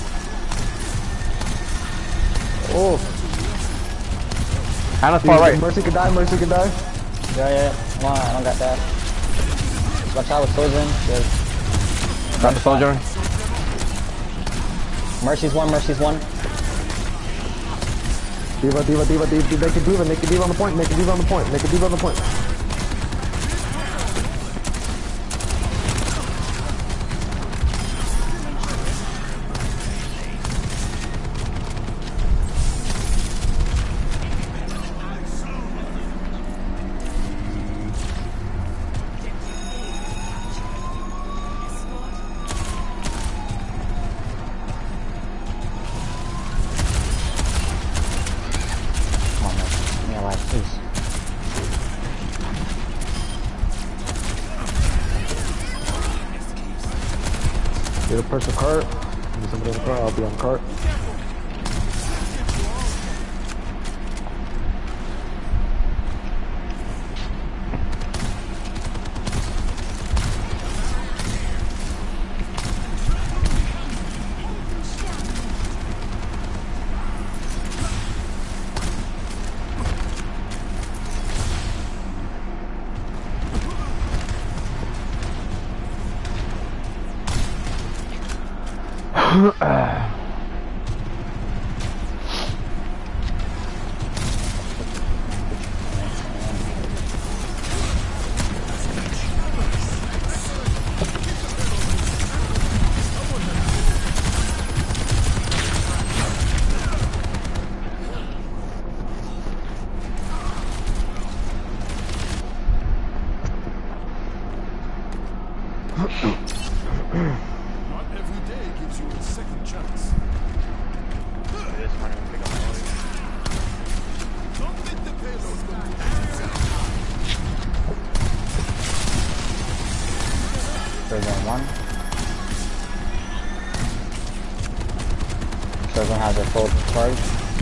Oh. Anna's far right. Mercy could die, Mercy could die. Yeah. Come on, I don't got that. Watch out with soldiering. Good. Got the soldier. Mercy's one, Mercy's one. Diva, make a Diva on the point, make a Diva on the point, make a Diva on the point. Come on, Mercy. Give me a life, please. First the cart. Get somebody on the cart. I'll be on the cart. Not every day gives you a second chance. It is funny when I pick up my elite. Don't let the payload go. Surgeon 1. Surgeon has a full charge.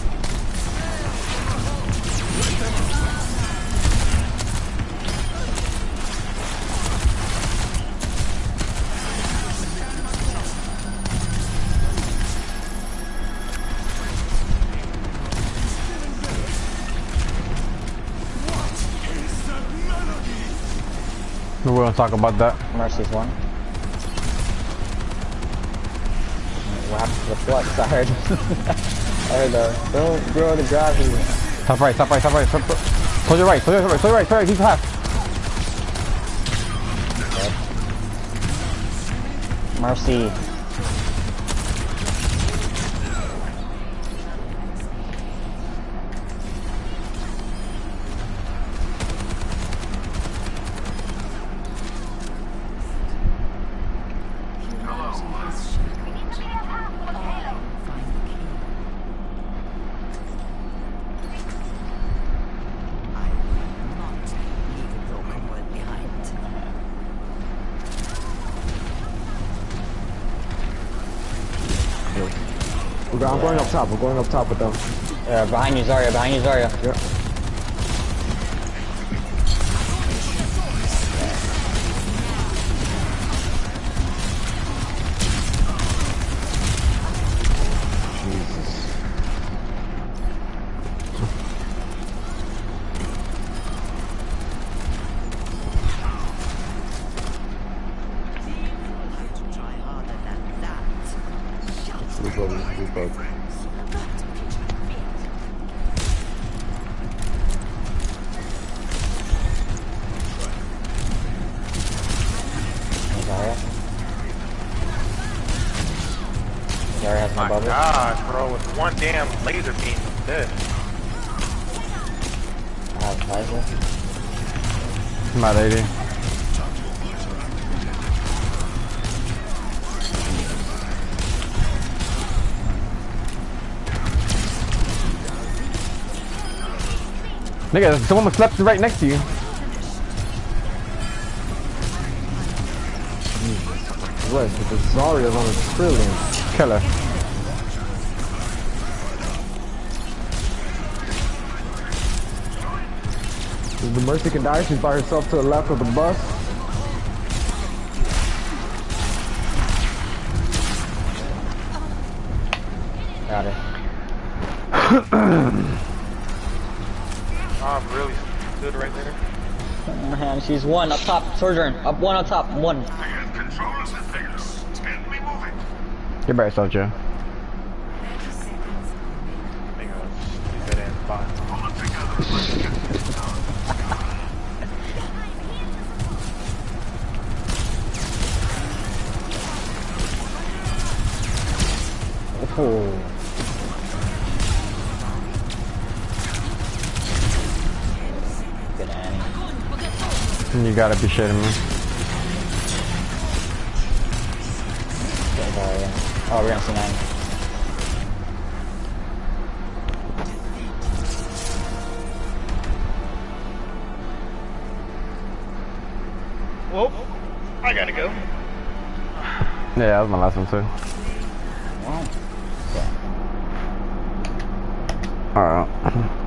We won't talk about that. Mercy's 1. What happened to the flux? I heard. I heard don't grow the gravity. Top right, top right, top right. Soldier right, soldier right, soldier right, soldier right. He's half. Mercy. I'm going up top. We're going up top with them. Behind you, Zarya. Behind you, Zarya. Yep. Zarya has my bubble. Gosh, bro, with one damn laser beam, I'm dead. I have visor. I'm at 80. Nigga, someone slept right next to you. What? The Zarya's on a trillion. Killer. The Mercy can die. She's by herself to the left of the bus. Got it. I'm really stood right there. Man, she's 1 up top. Sojourn. Up 1 up top. 1. Controllers and figures. Get me moving. Get back, soldier. Nigga, dead end spot. Oh. Good Annie. You gotta be shitting me. Good Zarya. Oh, we're gonna see 9. Well, I gotta go. Yeah, that was my last one too. Wow. Alright.